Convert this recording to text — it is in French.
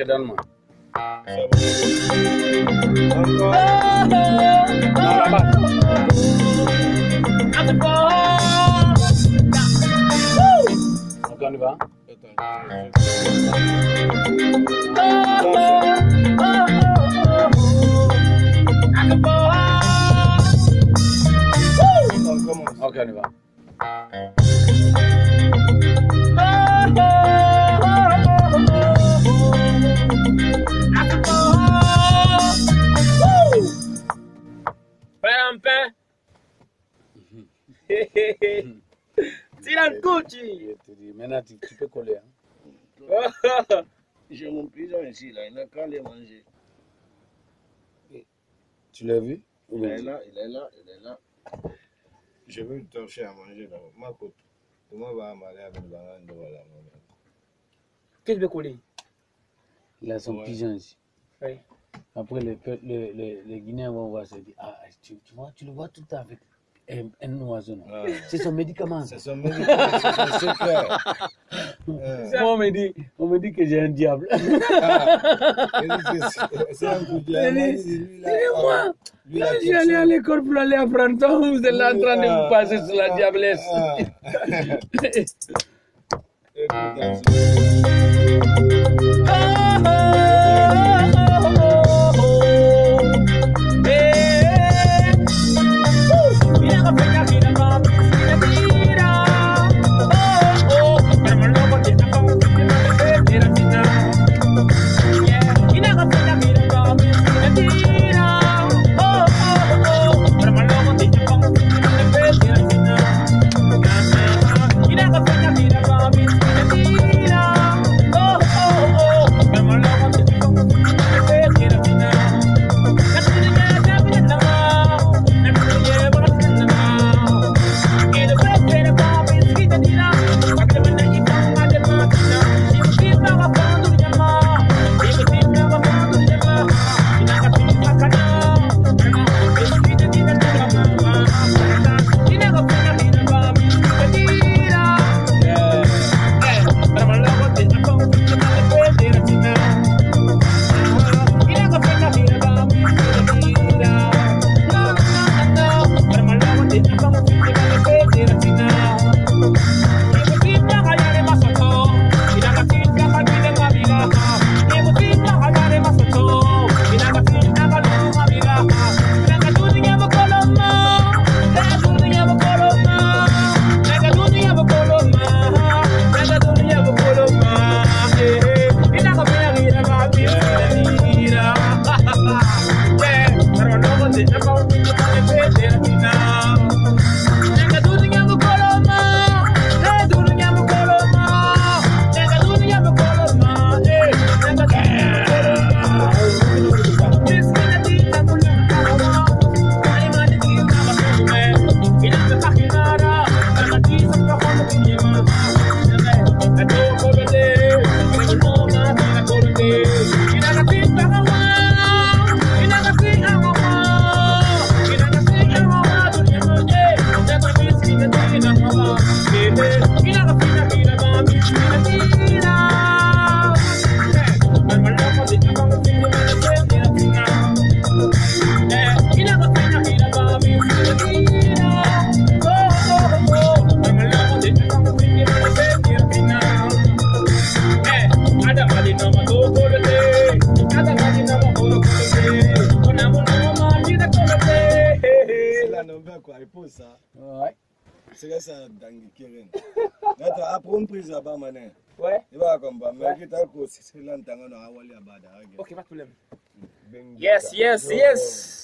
que donne-moi. Ok, on y va. Ok, on y va. Silan Gucci. Maintenant, tu peux coller. Hein? J'ai mon pigeon ici, là. Il n'a qu'à aller manger. Tu l'as vu? Il est là, il est là, il est là. Je veux lui torcher à manger là. Ma coupe. Comment va m'aller avec le banane de voilà. Qu'est-ce que tu veux coller? Il a son pigeon ici. Oui. Après, les Guinéens vont voir ça et dire, ah, tu vois, tu le vois tout le temps avec un oiseau. Ah. C'est son médicament. C'est son médicament, c'est son secret. Moi, on me dit que j'ai un diable. C'est un coup de diable. Moi, je suis allé à l'école pour aller apprendre ça. Vous êtes là en train de vous passer sur la diablesse. C'est ça, Dangi Keren. Après une prise à Bamané. Ouais. Il va comme ça. Mais qui t'a causé Silan Tango à Wali Abada. Ok, pas de problème. Yes, yes, yes.